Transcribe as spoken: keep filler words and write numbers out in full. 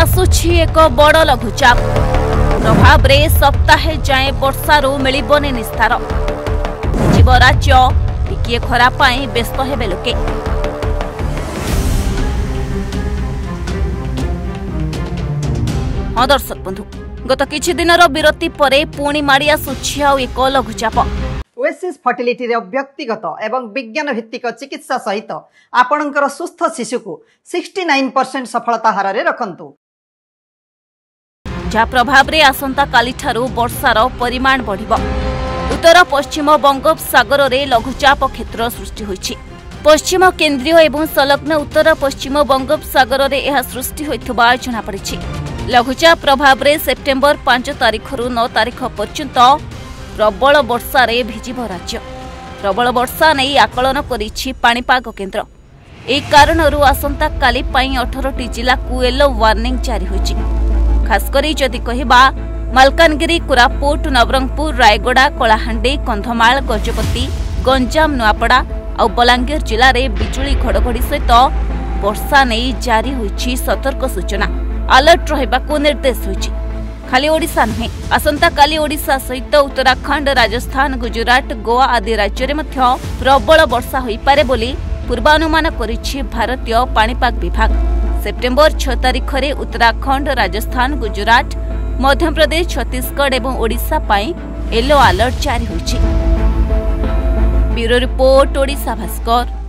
आसुछि एक बड़ लघुचाप प्रभाव रे सप्ताहे जाए वर्षारू मिलिबनी निस्तार जीव राज्य टिकिए खरा पाई व्यस्त हेबे लोके। हाँ दर्शक बंधु, गत किछि दिनर विरति परे पुणी माड़ी आसुछि आउ एक लघुचाप। ओएसिस फर्टिलिटी रे व्यक्तिगत एवं विज्ञान भित्तिक चिकित्सा सहित आपणकर सुस्थ शिशु को उनहत्तर परसेंट सफलता हार रे रखंतु। जा प्रभाव रे आसंता काली ठारू वर्षार परिमाण बढ़िबो। उत्तर पश्चिम बंगोपसागर रे लघुचाप क्षेत्र सृष्टि होइछि। पश्चिम केंद्रीय एवं संलग्न उत्तर पश्चिम बंगोपसागर रे एहा सृष्टि होइथबा जणा पड़िछि। लघुचाप प्रभाव रे सेप्टेम्बर पांच तारिख रु नौ तारिख पर्यंत प्रबल वर्षा रे भिजिब राज्य। प्रबल वर्षा नहीं आकलन करिछि पाणीपाग केन्द्र। ए कारणरू आसंता काली पई अठारह टी जिला को येलो वार्निंग जारी होइछि। खासकरी जदि कहिबा मालकानगिरी, कोरापुट, नवरंगपुर, रायगड़ा, कलाहांडी, कंधमाल, गजपति, गंजाम, नुआपड़ा और बलांगीर जिले में बिजुली घड़घड़ी सहित वर्षा नहीं जारी होइछि सतर्क सूचना। अलर्ट रहिबाकू निर्देश होइछि। खाली ओडिशा नुहे, आसंता काली ओडिशा सहित उत्तराखंड, राजस्थान, गुजरात, गोवा आदि राज्य में मध्य प्रबल वर्षा होई पारे बोली पूर्वानुमान करिछि भारतीय पाणीपाग विभाग। सेप्टेम्बर छह तारिख रे उत्तराखंड, राजस्थान, गुजरात, मध्य प्रदेश, छत्तीसगढ़ एवं ओडिशा पाई येलो अलर्ट जारी होइछि। Bureau report, Odisha Bhaskar.